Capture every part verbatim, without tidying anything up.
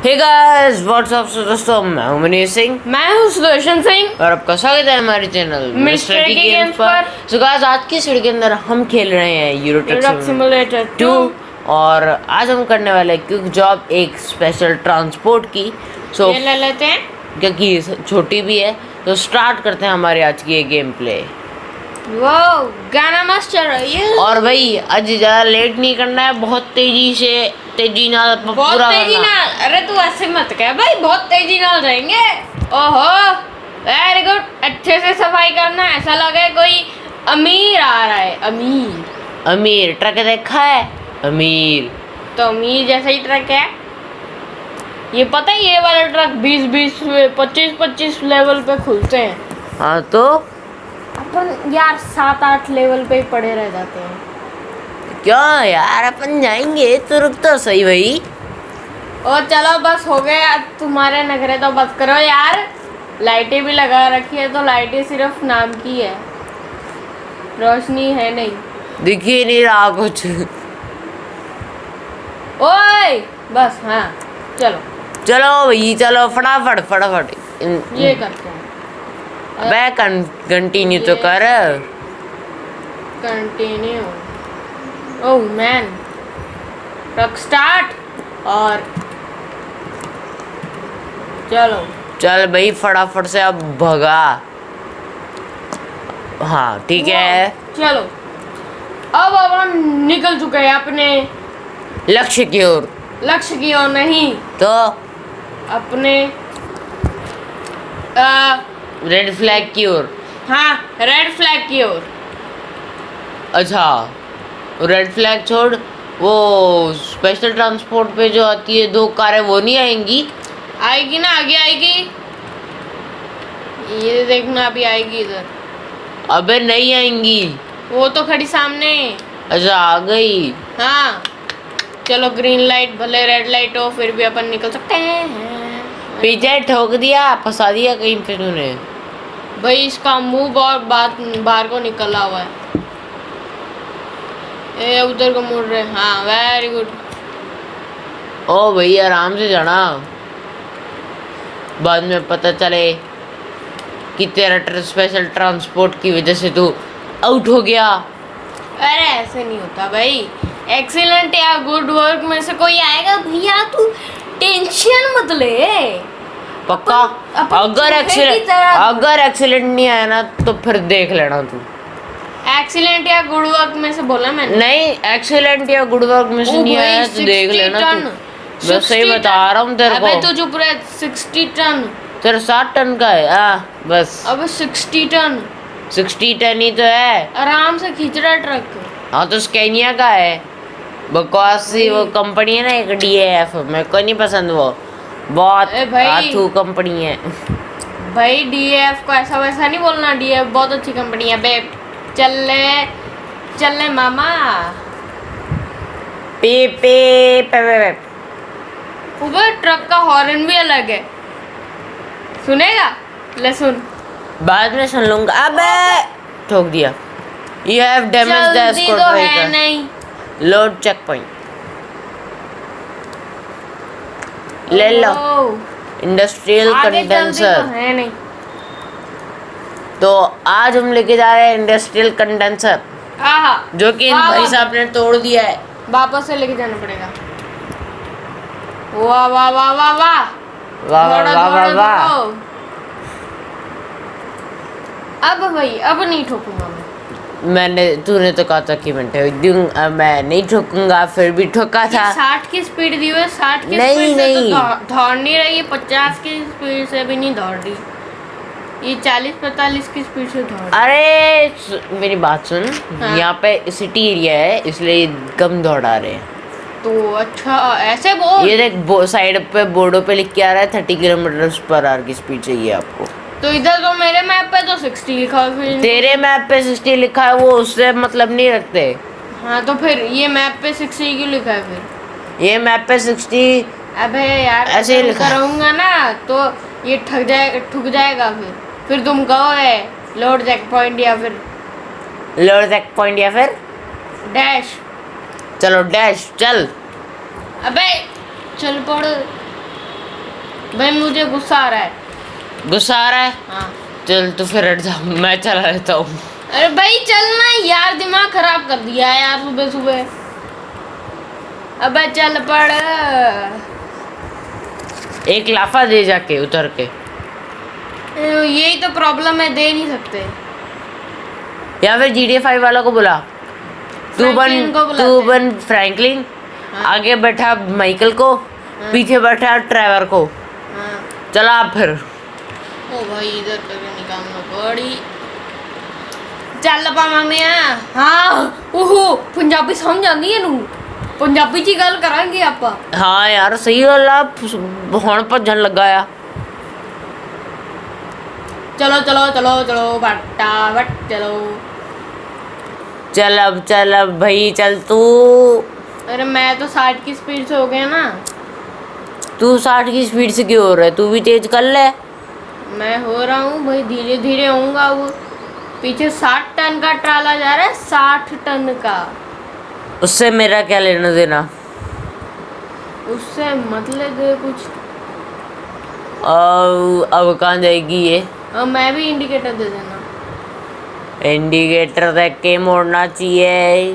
Hey guys what's up दोस्तों, मैं हूं मनीष सिंह। मैं हूं सुदर्शन सिंह और आपका स्वागत है हमारे चैनल मिस्टर टी गेम्स पर। सो गाइस आज की वीडियो के अंदर हम खेल रहे हैं यूरो ट्रक सिमुलेटर टू और आज हम करने वाले हैं क्विक जॉब, एक स्पेशल ट्रांसपोर्ट की। सो ये ले लेते हैं क्योंकि छोटी भी है तो स्टार्ट करते हैं हमारे आज की ये गेम प्ले। वो गाना मस्त चल रही है। और भाई आज ज़्यादा लेट नहीं करना है, बहुत तेजी से तेजी ना बहुत तेजी ना, अरे तू ऐसे मत कह भाई, बहुत तेजी ना जाएंगे। ओहो वेरी गुड, अच्छे से सफाई करना, ऐसा लगे कोई अमीर आ रहा है। अमीर अमीर ट्रक देखा है? अमीर तो अमीर जैसा ही ट्रक है ये, पता है ये वाला ट्रक बीस बीस पच्चीस पच्चीस लेवल पे खुलते हैं। हाँ तो अपन यार सात आठ लेवल पे पड़े रह जाते हैं। क्यों यार, अपन जाएंगे तो रुक तो सही भाई। और चलो बस हो गया तुम्हारे नखरे, तो बस करो यार। लाइटें भी लगा रखी है तो लाइटें सिर्फ नाम की है, रोशनी है नहीं, दिख ही नहीं रहा कुछ। ओए बस हाँ चलो चलो भाई चलो फटाफट फटाफट ये करते हैं। मैं कंटिन्यू तो कर। Continue oh man, truck start और चलो चल भाई फटाफट से अब भगा। हाँ ठीक है चलो, अब अपन निकल चुके हैं अपने लक्ष्य की ओर। लक्ष्य की ओर नहीं तो अपने आ, रेड फ्लैग की ओर। हाँ रेड फ्लैग की ओर। अच्छा रेड फ्लैग छोड़, वो स्पेशल ट्रांसपोर्ट पे जो आती है दो कारें, वो नहीं आएंगी? आएगी ना, आगे आएगी, ये देखना अभी आएगी इधर। अबे नहीं आएंगी, वो तो खड़ी सामने। अच्छा आ गई। हाँ चलो, ग्रीन लाइट भले रेड लाइट हो फिर भी अपन निकल सकते हैं। पीछे ठोक दिया, फंसा दिया कहीं पे तूने भाई, इसका मुंह बहुत बात बाहर को निकला हुआ है। ए उधर को मुड़ रहे। हाँ वेरी गुड। ओ भाई आराम से जाना, बाद में पता चले कि तेरा स्पेशल ट्रांसपोर्ट की वजह से तू आउट हो गया। अरे ऐसे नहीं होता भाई, एक्सीलेंट या गुड वर्क में से कोई आएगा भैया, तू टेंशन मत ले। पक्का? अपन, अपन अगर एक्सीलेंट अगर एक्सीलेंट नहीं आया ना तो फिर देख लेना तू। एक्सीलेंट या गुड वर्क में से बोला मैंने। नहीं एक्सीलेंट या गुड वर्क में से नहीं आया तो देख लेना तू। मैं सही बता रहा हूँ तेरे को। अबे तू चुप रह। सिक्सटी टन तेरा साठ टन का है। आ, बस अबे सिक्सटी टन सिक्सटी टन ही तो है, आराम से खींच रहा ट्रक। हाँ तो स्कैनिया का है, बकवास सी वो कंपनी है ना एक डी ए एफ, मेरे को नहीं पसंद वो, बहुत आथू कंपनी है भाई। डी ए एफ को ऐसा वैसा नहीं बोलना, डी ए एफ बहुत अच्छी कंपनी है बे। चल ले चल ले मामा। पे पे पे पे ऊपर ट्रक का हॉर्न भी अलग है, सुनेगा? ले सुन, बाद में सुन लूंगा। अबे ठोक दिया। You have damaged the escort तो vehicle. है नहीं। Load checkpoint. ले लो इंडस्ट्रियल कंडेंसर। तो है नहीं। तो आज हम लेके जा रहे हैं इंडस्ट्रियल कंडेंसर, आहा जो कि इन भाई साहब ने तोड़ दिया है। वापस से लेके जाना पड़ेगा। वाह वाह वाह वाह वाह वाह वाह वाह वाह वाह। अब भाई अब नहीं ठोकूंगा मैं। मैंने तूने तो कहा था कि मैं ठोक दूंगा, मैं नहीं ठोकूंगा, फिर भी ठोका था। साठ की स्पीड दी हुई है, साठ की नहीं, स्पीड से नहीं। तो दौड़ नहीं रही है, पचास की स्पीड से भी नहीं दौड़ रही, ये चालीस पैंतालीस की स्पीड से दौड़। अरे मेरी बात सुन। हाँ? यहाँ पे सिटी एरिया है इसलिए कम दौड़ा रहे हैं। तो अच्छा ऐसे बोल। ये देख साइड पे बोर्डों पे लिख के आ रहा है थर्टी किलोमीटर पर आवर की स्पीड चाहिए आपको। तो इधर तो मेरे मैप पे तो सिक्सटी लिखा है। तेरे मैप पे सिक्सटी लिखा है, वो उससे मतलब नहीं रखते। हाँ तो फिर ये मैप पे सिक्सटी क्यों लिखा है फिर? ये मैप पे सिक्सटी। अबे यार ऐसे लिखा रहूंगा ना तो ये ठग जाएगा, ठुक जाएगा फिर फिर तुम कहोगे लोड चेक पॉइंट या फिर लोड चेक पॉइंट या फिर डैश। चलो डैश चल। अबे चल पड़। भाई मुझे गुस्सा आ रहा है। गुस्सा आ रहा है? हाँ। चल तो फिर हट जा, मैं चला रहता हूँ। अरे भाई चलना यार, दिमाग खराब कर दिया है यार सुबह सुबह। अबे चल पड़। एक लाफा दे जाके उतर के। यही तो प्रॉब्लम है, दे नहीं सकते। या फिर जी डी ए फाइव वाला को बुला, तू बन तू बन फ्रैंकलिन। हाँ। आगे बैठा माइकल को। हाँ। पीछे बैठा ट्रेवर को। हाँ। चला आप फिर। ओ भाई इधर करके निकालना पड़ी। चल पा मामिया। हाँ ओहो पंजाबी समझ आती है नू, पंजाबी ची गल करांगे आपा। हाँ यार सही गल आ, हुण भजन लगा आ। चलो चलो चलो चलो बट्टा बट चलो। चल अब चल अब भाई चल तू। अरे मैं तो साठ की स्पीड से हो गया ना। तू साठ की स्पीड से क्यों हो रहा है? तू भी तेज कर ले। मैं हो रहा हूँ भाई, धीरे धीरे होऊंगा। वो पीछे साठ टन का ट्राला जा रहा है, साठ टन का। उससे मेरा क्या लेना देना? उससे मतलब कुछ। अब अब कहाँ जाएगी ये? अब मैं भी इंडिकेटर दे देना। इंडिकेटर देख के मोड़ना चाहिए।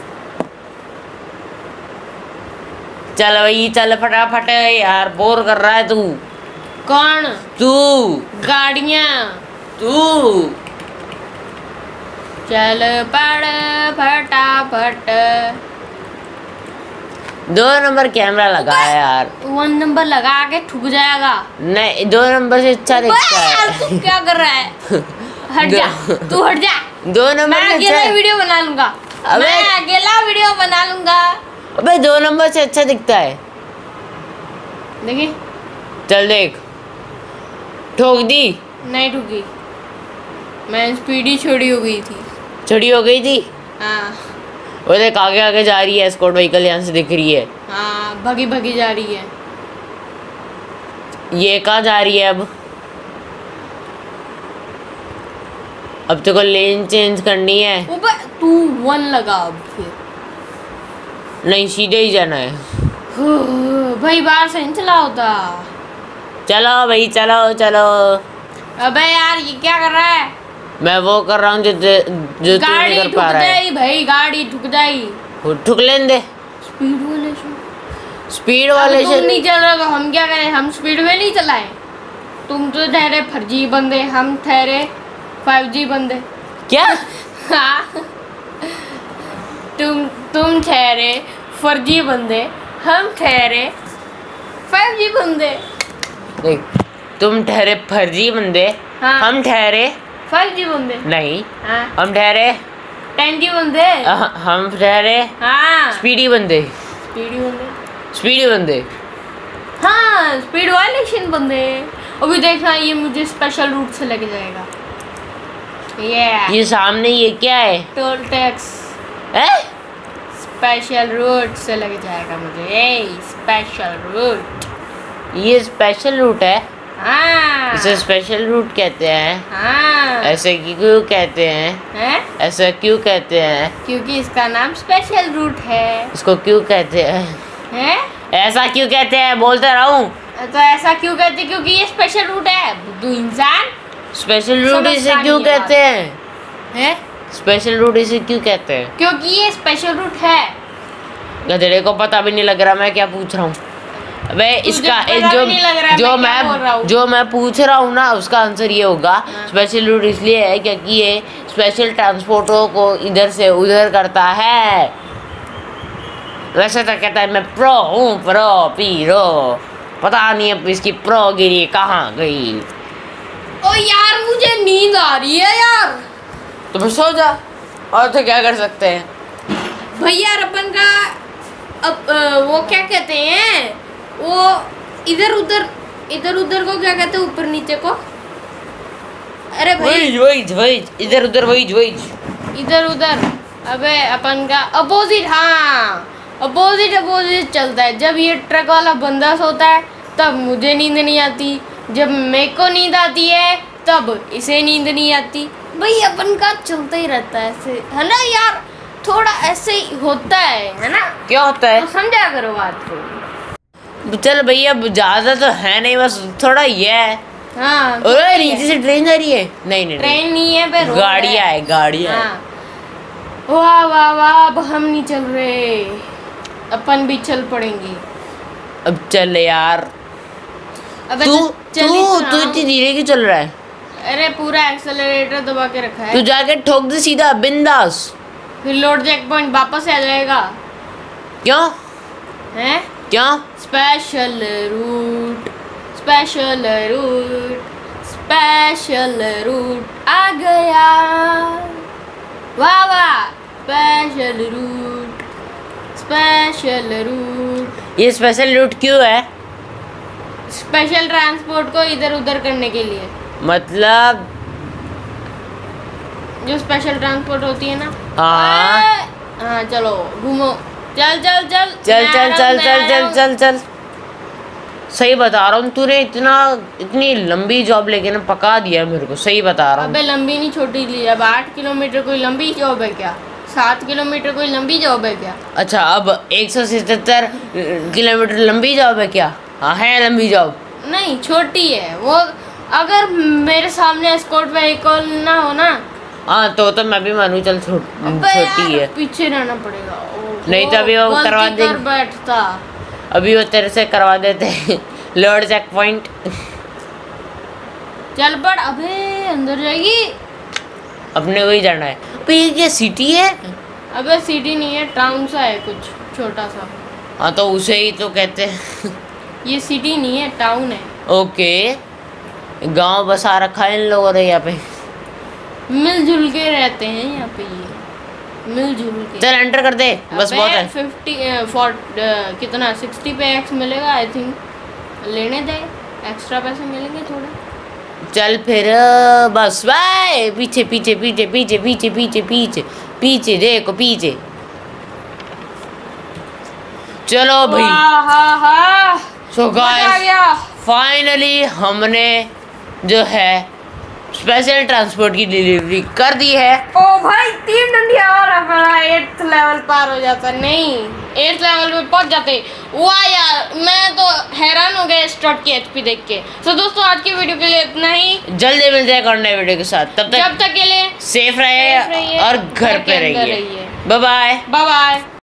चल भाई चल फटाफट यार, बोर कर रहा है तू। कौन? तू। गाड़ियाँ। तू। चल पड़ फटाफट। दो नंबर कैमरा लगा है यार। वन नंबर लगा के ठुक जाएगा। नहीं दो नंबर से अच्छा दिखता है। तू क्या कर रहा है? हट जा तू, हट जा। दो नंबर मैं अकेला वीडियो बना लूंगा। मैं अकेला वीडियो बना लूंगा। अबे दो नंबर से अच्छा दिखता है। देखिए चल देख। ठोक दी? नहीं ठुकी, मैं स्पीड ही छोड़ी हो गई थी। छोड़ी हो गई थी? हाँ। वो देख आगे आगे जा रही है, एस्कॉर्ट व्हीकल यहाँ से दिख रही है। हाँ भगी भगी जा रही है। ये कहाँ जा रही है अब? अब तो को लेन चेंज करनी है। ऊपर तू वन लगा अब फिर। नहीं सीधे ही जाना है। भाई बाहर से नहीं चला होता। चलो भाई चलो चलो। अबे यार ये क्या कर रहा है? मैं वो कर रहा हूँ जो जो तू नहीं कर पा रहा है। भाई गाड़ी ठुक जाई। ठुक लेने दे। स्पीड वाले से स्पीड वाले से तुम नहीं चल रहा तो हम क्या करें? हम स्पीड में नहीं चलाए। तुम तो ठहरे फर्जी बंदे, हम ठहरे फाइव जी बंदे। क्या? हाँ तुम तुम ठहरे फर्जी बंदे, हम ठहरे फाइव जी बंदे। देख तुम ठहरे फर्जी बंदे। हाँ। हम ठहरे फाइव जी बंदे। नहीं। हाँ। हम ठहरे टेन जी बंदे। हम ठहरे हाँ स्पीडी बंदे। स्पीडी बंदे। स्पीडी बंदे। हाँ स्पीड वायलेशन बंदे। अभी देखना ये मुझे स्पेशल रूट से लेके जाएगा। ये ये सामने ये क्या है? Toll tax. स्पेशल रूट से लेके जाएगा मुझे। A special route. ये स्पेशल रूट है? हाँ इसे स्पेशल रूट कहते हैं। हाँ ऐसे क्यों कहते हैं? हैं? ऐसा क्यों कहते हैं? क्योंकि इसका नाम स्पेशल रूट है। इसको क्यों कहते हैं? हैं? ऐसा क्यों कहते हैं? बोलते रहूं। तो ऐसा क्यों कहते हैं? क्योंकि ये स्पेशल रूट है बुद्धू इंसान। स्पेशल रूट इसे क्यों कहते हैं? हैं? स्पेशल रूट इसे क्यों कहते हैं? क्योंकि ये स्पेशल रूट है। गधेड़े को पता भी नहीं लग रहा मैं क्या पूछ रहा हूँ। अबे इसका जो जो मैं जो मैं पूछ रहा हूँ ना उसका आंसर ये होगा। स्पेशल रूट इसलिए है क्योंकि ये स्पेशल ट्रांसपोर्टों को इधर से उधर करता है। वैसे तो कहता है मैं प्रो हूँ, प्रो पीरो। पता नहीं अब इसकी प्रो गिरी कहाँ गई। ओ यार मुझे नींद आ रही है यार। तो फिर सो जा, और तो क्या कर सकते हैं भैया। अपन का अब आ, वो क्या कहते हैं, वो इधर उधर इधर उधर को क्या कहते हैं, ऊपर नीचे को? अरे भाई वही वही इधर उधर वही वही इधर उधर। अबे अपन का अपोजिट। हाँ अपोजिट अपोजिट चलता है। जब ये ट्रक वाला बंदा सोता है तब मुझे नींद नहीं आती, जब मेरे को नींद आती है तब इसे नींद नहीं आती। भाई अपन का चलता ही रहता है ऐसे, है ना यार? थोड़ा ऐसे ही होता है, है ना? क्या होता है? तो समझा करो बात को। चल भैया ज्यादा तो है नहीं, बस थोड़ा ये है। हाँ अरे नीचे से ट्रेन जा रही है। नहीं नहीं ट्रेन नहीं है पे गाड़ियाँ है गाड़ियाँ है। हाँ। वाह वाह वाह, अब हम नहीं चल रहे, अपन भी चल पड़ेंगे। अब चल यार। अबे तू तो चल ही तू तो तू रहा हूँ। इतनी धीरे क्यों चल रहा है? अरे पूरा एक्सेलरेटर दबा के रखा है। तू जाके ठोक दे सीधा बिंदास। फिर लोड चेक पॉइंट वापस आ जाएगा। क्यों हैं? क्यों? Special route, special route, special route आ गया। वाह वाह, स्पेशल रूट, स्पेशल रूट। ये स्पेशल रूट क्यों है? स्पेशल ट्रांसपोर्ट को इधर उधर करने के लिए। मतलब जो स्पेशल ट्रांसपोर्ट होती है ना। हाँ हाँ चलो घूमो, चल चल चल चल मैं चल आ चल रहा हूँ, चल मैं आ चल रहा चल चल सही बता रहा हूँ, तूने इतना इतनी लंबी जॉब लेके ना पका दिया मेरे को, सही बता रहा हूँ। हूँ। अबे लंबी नहीं छोटी ली, अब आठ किलोमीटर कोई लंबी जॉब है क्या? सात किलोमीटर कोई लंबी जॉब है क्या? अच्छा अब एक सौ सतहत्तर किलोमीटर लंबी जॉब है क्या? हाँ है लंबी जॉब। नहीं छोटी है वो, अगर मेरे सामने एस्कॉर्ट व्हीकल ना हो ना। हाँ तो तो मैं भी मानू चल छो, छोटी है। पीछे रहना पड़ेगा। नहीं तो अभी वो करवा दे, बैठता अभी वो तेरे से करवा देते लोड चेक पॉइंट। चल पड़, अबे अंदर जाएगी। अपने को ही जाना है। अबे ये क्या सिटी है? अबे सिटी नहीं है, टाउन सा है कुछ छोटा सा। हाँ तो उसे ही तो कहते हैं। ये सिटी नहीं है, टाउन है। ओके, गांव बसा रखा है इन लोगों ने यहाँ पे। मिलजुल के रहते हैं यहाँ पे, ये मिलजुल के। चल एंटर कर दे बस, बहुत है। फिफ्टी फोर कितना सिक्सटी पे एक्स मिलेगा आई थिंक, लेने दे, एक्स्ट्रा पैसे मिलेंगे थोड़े। चल फिर बस बाय। पीछे पीछे पीछे पीछे पीछे पीछे पीछे पीछे देखो पीछे। चलो भाई। हाँ हाँ सो गाइस फाइनली हमने जो है स्पेशल ट्रांसपोर्ट की डिलीवरी कर दी है। ओ भाई तीन डंडिया और हमारा एट्थ लेवल पार हो जाता। नहीं एट्थ लेवल पे पहुंच जाते। वाह यार, मैं तो हैरान हो गया स्टार्ट की एचपी देख के। तो दोस्तों आज की वीडियो के लिए इतना ही, जल्दी मिलते हैं नए वीडियो के साथ। तब तक जब तक के लिए सेफ रहे और घर पे रहिए। Bye bye bye bye.